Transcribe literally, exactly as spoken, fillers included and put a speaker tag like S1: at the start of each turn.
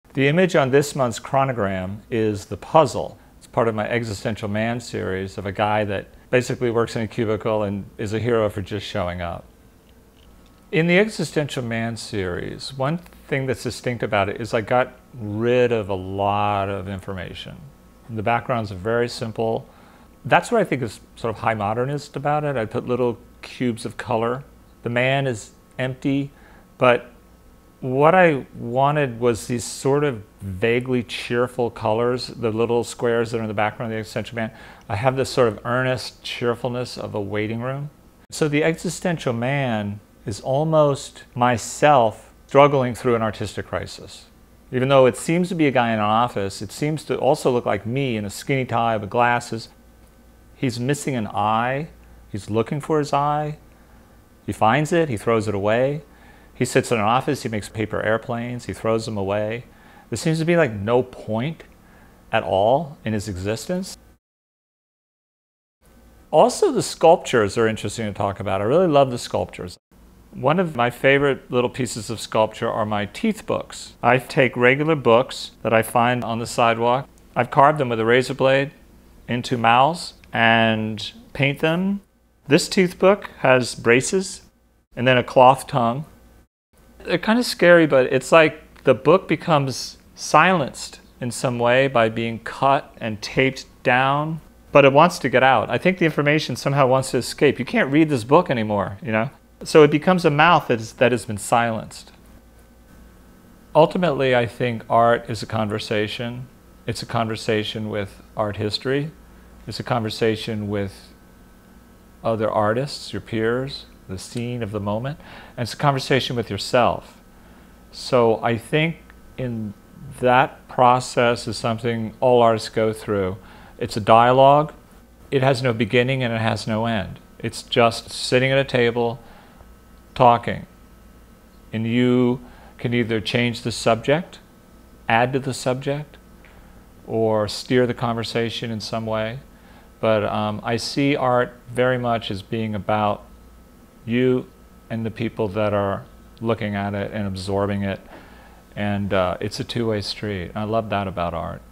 S1: The image on this month's Chronogram is the puzzle. It's part of my Existential Man series of a guy that basically works in a cubicle and is a hero for just showing up. In the Existential Man series, one thing that's distinct about it is I got rid of a lot of information. The backgrounds are very simple. That's what I think is sort of high modernist about it. I put little cubes of color. The man is empty, but what I wanted was these sort of vaguely cheerful colors, the little squares that are in the background of the Existential Man. I have this sort of earnest cheerfulness of a waiting room. So the Existential Man is almost myself struggling through an artistic crisis. Even though it seems to be a guy in an office, it seems to also look like me in a skinny tie with glasses. He's missing an eye. He's looking for his eye. He finds it, he throws it away. He sits in an office, he makes paper airplanes, he throws them away. There seems to be like no point at all in his existence. Also, the sculptures are interesting to talk about. I really love the sculptures. One of my favorite little pieces of sculpture are my teeth books. I take regular books that I find on the sidewalk. I've carved them with a razor blade into mouths and paint them. This tooth book has braces and then a cloth tongue. They're kind of scary, but it's like the book becomes silenced in some way by being cut and taped down, but it wants to get out. I think the information somehow wants to escape. You can't read this book anymore, you know? So it becomes a mouth that, is, that has been silenced. Ultimately, I think art is a conversation. It's a conversation with art history. It's a conversation with other artists, your peers, the scene of the moment, and it's a conversation with yourself. So I think in that process is something all artists go through. It's a dialogue. It has no beginning and it has no end. It's just sitting at a table, talking. And you can either change the subject, add to the subject, or steer the conversation in some way. But um, I see art very much as being about you and the people that are looking at it and absorbing it. And uh, it's a two-way street. I love that about art.